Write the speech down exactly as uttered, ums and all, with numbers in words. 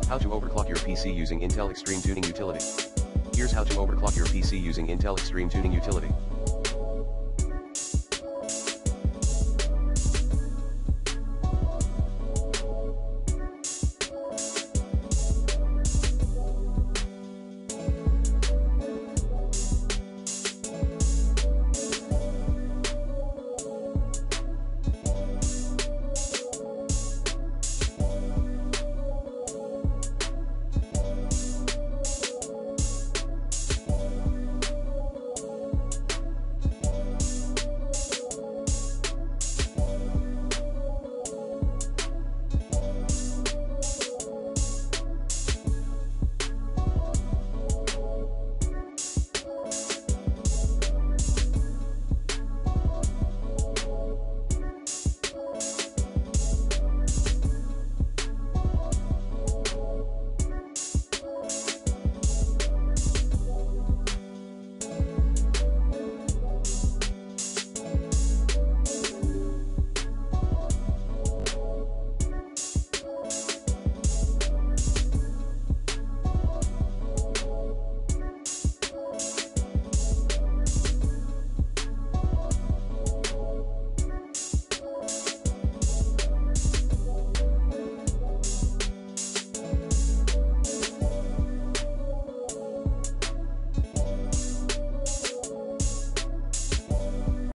How to overclock your P C using Intel Extreme Tuning Utility. Here's how to overclock your P C using Intel Extreme Tuning Utility.